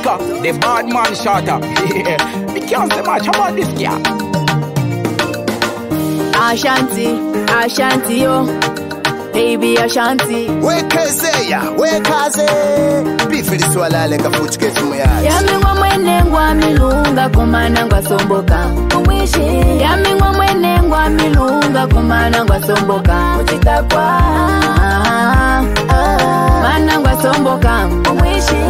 Jamaica, the bad man shatter. You can't say much about this guy. Ashanti, Ashanti yo, baby Ashanti. Wekezeya, wekaze. Bifili swala leka fuchike chumuyaji. Yamingwa mwene ngwa milunga kumana ngwa somboka. Umwishi. Yamingwa mwene ngwa milunga kumana ngwa somboka. Uchitakwa. Mana ngwa somboka. Umwishi.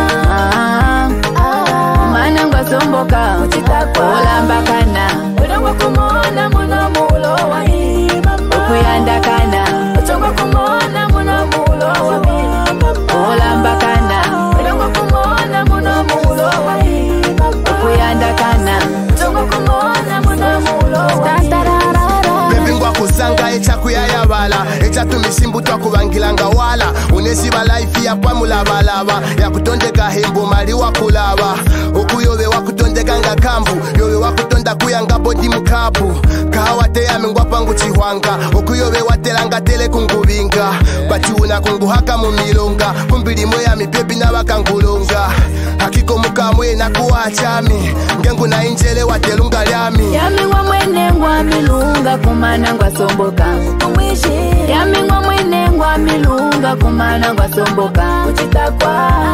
Mana ngwa somboka. Uchitakwa. Olambakana. Udangwa kumona muna mulo wa hii mama. Ukuyandakana. Uchongwa kumona muna mulo wa hii mama. Olambakana. Udangwa kumona muna mulo wa hii mama. Ukuyandakana. Uchongwa kumona muna mulo wa hii mama. Bebingwa kusanga echa kuyayabala. Echa tumisimbu twa kubangilanga wala. Unesiba life ya kwa mulabalaba. Ya kutondeka hembo mali wa kulaba. Okuyobe wa kutondeka nga kambu. Yobe wa kutonda kuyanga bodi mukabu. Kahawate ya mingwa pangu chihwanga. Okuyobe watelanga tele kungubinga. Bati una kunguhaka mumilonga. Kumbili moya mipepi na wakangulonga. Hakiko mukamwe na kuachami. Ngengu na injele watelunga lyami. Yamingwa mwene ngwa milunga kumana ngwa somboka. Umwishi. Yamingwa mwene ngwa milunga kumana ngwa somboka. Uchitakwa.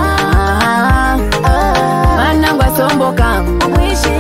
Mana ngwa somboka. Umwishi.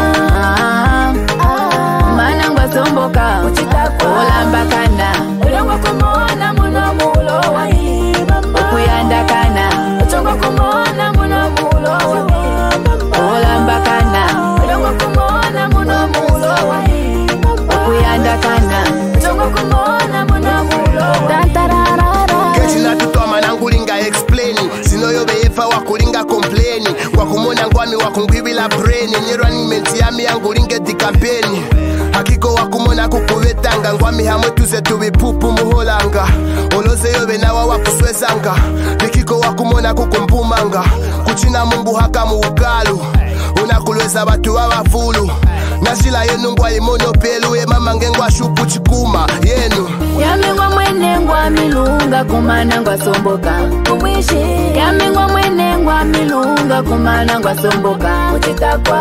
Mana ngwa somboka. Uchitakwa. Olambakana. Udangwa kumona muna mulo wa hii mama. Ukuyandakana. Uchongwa kumona muna mulo wa hii mama. Olambakana. Udangwa kumona muna mulo wa hii mama. Ukuyandakana. Uchongwa kumona muna mulo wa hii mama. Kesi na tutoa manangulinga explaini. Sino yobe efa wakulinga complaini. Wakumona ngwami wakungwibila braini. Nyerwanimenti yami yangulinge di kampeni. Hakiko wakumona kukuvetanga. Ngwami hamwe tuze tubipupu muholanga. Olose yobe nawa wakuswezanga. Nikiko wakumona kukumpumanga. Kuchina mungu haka muugalu. Unakulweza batu wabafulu. Nasila yenu ngwa imonopelu. Mama ngengwa shupu chikuma yenu. Yamingwa mwene ngwa milunga kumana ngwa somboka. Umwishi. Yamingwa mwene ngwa milunga kumana ngwa somboka. Uchitakwa.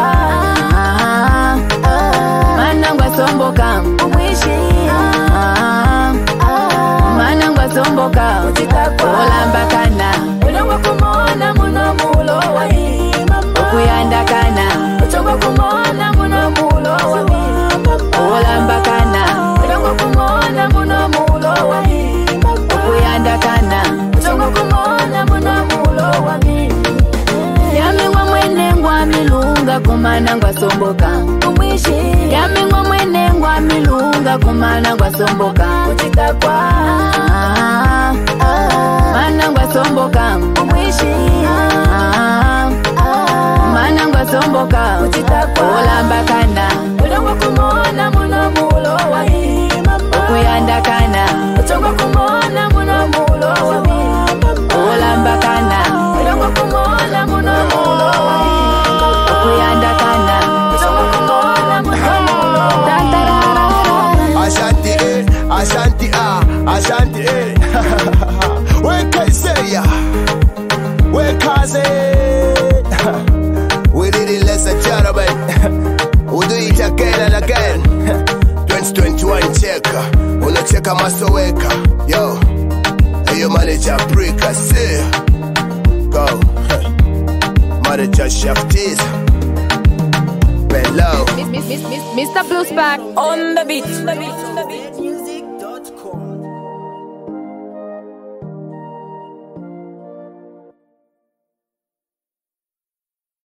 Mana ngwa somboka. Umwishi. Mana ngwa somboka. Uchitakwa. Olambakana. Udangwa kumona muna mulo wa hii mama. Ukuyandakana. Uchongwa kumona muna mulo wa hii mama. Olambakana. Udangwa kumona muna mulo wa hii mama. Ukuyandakana. Uchongwa kumona muna mulo wa hii mama. Yamingwa mwene ngwa milunga kumana ngwa somboka. Umwishi. Yamingwa mwene ngwa milunga kumana ngwa somboka. Uchitakwa. Mana ngwa somboka. Umwishi. Mana ngwa somboka. Uchitakwa. Olambakana. Udangwa kumona muna mulo wa hii mama. Ukuyandakana. Uchongwa kumona muna mulo wa hii mama. Olambakana. Udangwa kumona muna mulo wa hii mama. Ukuyandakana. Uchongwa kumona muna mulo wa hii mama. Ashanti Ashanti Ashanti Wekezeya, wekaze. We did it less than we'll do it again and again. 2021 cheka. Unacheka masoweka. Yo. Hey, your manager break a say. Go. Manager chef tease. Hello. Mr. Bluesback on the beat.